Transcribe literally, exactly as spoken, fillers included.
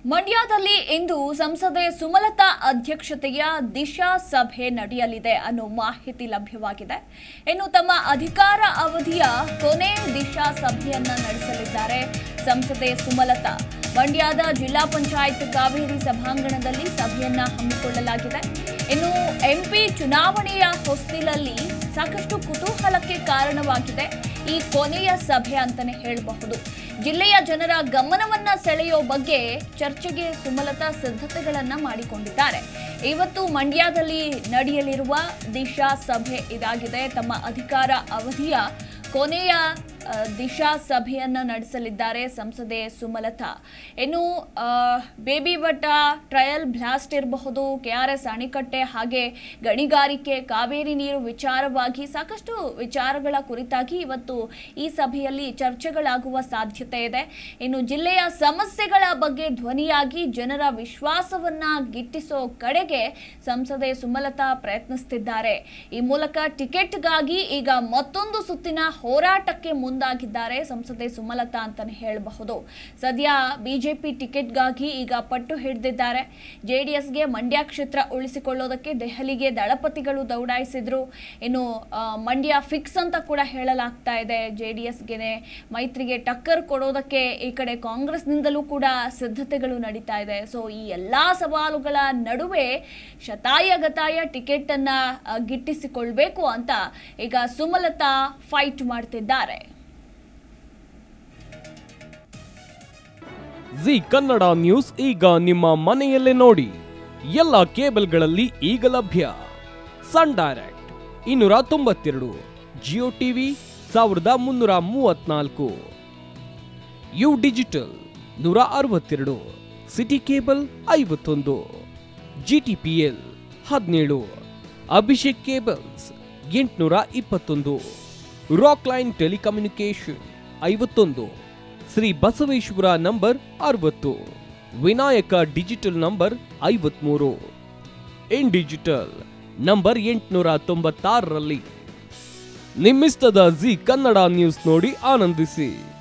ಮಂಡ್ಯದಲ್ಲಿ ಇಂದು ಸಂಸದೆ ಸುಮಲತಾ ಅಧ್ಯಕ್ಷತೆಯ ದಿಶಾ ಸಭೆ ನಡೆಯಲಿದೆ ಅನ್ನೋ ಮಾಹಿತಿ ಲಭ್ಯವಾಗಿದೆ. ಇನ್ನು ತಮ್ಮ ಅಧಿಕಾರ ಅವಧಿಯ ಕೊನೆ ದಿಶಾ ಸಭೆಯನ್ನ ನಡೆಸಲಿದ್ದಾರೆ ಸಂಸದೆ ಸುಮಲತಾ. ಮಂಡ್ಯದ ಜಿಲ್ಲಾ ಪಂಚಾಯತ್ ಕಾವೇರಿ ಸಭಾಂಗಣದಲ್ಲಿ ಸಭೆಯನ್ನ ಹಮ್ಮಿಕೊಳ್ಳಲಾಗಿದೆ. ಇನ್ನು ಎಂಪಿ ಚುನಾವಣೆಯ ಹೊಸ್ತಿಲಲ್ಲಿ ಸಾಕಷ್ಟು ಕುತೂಹಲಕ್ಕೆ ಕಾರಣವಾಗಿದೆ ಈ ಕೊನೆಯ ಸಭೆ ಅಂತಾನೆ ಹೇಳಬಹುದು. ಜಿಲ್ಲೆಯ ಜನರ ಗಮನವನ್ನ ಸೆಳೆಯೋ ಬಗ್ಗೆ ಚರ್ಚೆಗೆ ಸುಮಲತಾ ಸಿದ್ಧತೆಗಳನ್ನ ಮಾಡಿಕೊಂಡಿದ್ದಾರೆ. ಇವತ್ತು ಮಂಡ್ಯದಲ್ಲಿ ನಡೆಯಲಿರುವ ದಿಶಾ ಸಭೆ ಇದಾಗಿದೆ. ತಮ್ಮ ಅಧಿಕಾರ ಅವಧಿಯ ಕೊನೆಯ ದಿಶಾ ಸಭೆಯನ್ನ ನಡೆಸಲಿದ್ದಾರೆ ಸಂಸದೆ ಸುಮಲತಾ. ಇನ್ನು ಬೇಬಿ ಬೆಟ್ಟ ಟ್ರಯಲ್ ಬ್ಲಾಸ್ಟ್ ಇರಬಹುದು, ಕೆಆರ್ಎಸ್ ಅಣೆಕಟ್ಟೆ, ಹಾಗೆ ಗಣಿಗಾರಿಕೆ, ಕಾವೇರಿ ನೀರು ವಿಚಾರವಾಗಿ ಸಾಕಷ್ಟು ವಿಚಾರಗಳ ಕುರಿತಾಗಿ ಇವತ್ತು ಈ ಸಭೆಯಲ್ಲಿ ಚರ್ಚೆಗಳಾಗುವ ಸಾಧ್ಯತೆ ಇದೆ. ಇನ್ನು ಜಿಲ್ಲೆಯ ಸಮಸ್ಯೆಗಳ ಬಗ್ಗೆ ಧ್ವನಿಯಾಗಿ ಜನರ ವಿಶ್ವಾಸವನ್ನ ಗಿಟ್ಟಿಸೋ ಕಡೆಗೆ ಸಂಸದೆ ಸುಮಲತಾ ಪ್ರಯತ್ನಿಸುತ್ತಿದ್ದಾರೆ. ಈ ಮೂಲಕ ಟಿಕೆಟ್ಗಾಗಿ ಈಗ ಮತ್ತೊಂದು ಸುತ್ತಿನ ಹೋರಾಟಕ್ಕೆ ಮುಂದಾಗಿದ್ದಾರೆ ಸಂಸದೆ ಸುಮಲತಾ ಅಂತಾನೆ ಹೇಳಬಹುದು. ಸದ್ಯ ಬಿಜೆಪಿ ಟಿಕೆಟ್ಗಾಗಿ ಈಗ ಪಟ್ಟು ಹಿಡಿದಿದ್ದಾರೆ. ಜೆಡಿಎಸ್ಗೆ ಮಂಡ್ಯ ಕ್ಷೇತ್ರ ಉಳಿಸಿಕೊಳ್ಳೋದಕ್ಕೆ ದೆಹಲಿಗೆ ದಳಪತಿಗಳು ದೌಡಾಯಿಸಿದ್ರು. ಇನ್ನು ಮಂಡ್ಯ ಫಿಕ್ಸ್ ಅಂತ ಕೂಡ ಹೇಳಲಾಗ್ತಾ ಇದೆ. ಜೆಡಿಎಸ್ಗೆ ಮೈತ್ರಿಗೆ ಟಕ್ಕರ್ ಕೊಡೋದಕ್ಕೆ ಈ ಕಡೆ ಕಾಂಗ್ರೆಸ್ನಿಂದಲೂ ಕೂಡ ಸಿದ್ಧತೆಗಳು ನಡೀತಾ ಇದೆ. ಸೊ ಈ ಎಲ್ಲಾ ಸವಾಲುಗಳ ನಡುವೆ ಶತಾಯಗತಾಯ ಟಿಕೆಟ್ ಅನ್ನ ಗಿಟ್ಟಿಸಿಕೊಳ್ಬೇಕು ಅಂತ ಈಗ ಸುಮಲತಾ ಫೈಟ್ ಮಾಡ್ತಿದ್ದಾರೆ. ಜಿ ಕನ್ನಡ ನ್ಯೂಸ್ ಈಗ ನಿಮ್ಮ ಮನೆಯಲ್ಲೇ ನೋಡಿ. ಎಲ್ಲ ಕೇಬಲ್ಗಳಲ್ಲಿ ಈಗ ಲಭ್ಯ. ಸನ್ ಡೈರೆಕ್ಟ್ ಇನ್ನೂರ ತೊಂಬತ್ತೆರಡು, ಜಿಯೋ ಟಿವಿ ಸಾವಿರದ ಮುನ್ನೂರ ಮೂವತ್ನಾಲ್ಕು, ಯು ಡಿಜಿಟಲ್ ನೂರ ಅರವತ್ತೆರಡು, ಸಿಟಿ ಕೇಬಲ್ ಐವತ್ತೊಂದು, ಜಿಟಿಪಿಎಲ್ ಹದಿನೇಳು, ಅಭಿಷೇಕ್ ಕೇಬಲ್ಸ್ ಎಂಟುನೂರ ಇಪ್ಪತ್ತೊಂದು, ರಾಕ್ ಲೈನ್ ಟೆಲಿಕಮ್ಯುನಿಕೇಶನ್ ಐವತ್ತೊಂದು, ಶ್ರೀ ಬಸವೇಶ್ವರ ನಂಬರ್ ಅರವತ್ತು, ವಿನಾಯಕ ಡಿಜಿಟಲ್ ನಂಬರ್ ಐವತ್ಮೂರು, ಇನ್ ಡಿಜಿಟಲ್ ನಂಬರ್ ಎಂಟುನೂರ ತೊಂಬತ್ತಾರರಲ್ಲಿ. ನಿಮ್ಮಿಸ್ತದ ಜಿ ಕನ್ನಡ ನ್ಯೂಸ್ ನೋಡಿ ಆನಂದಿಸಿ.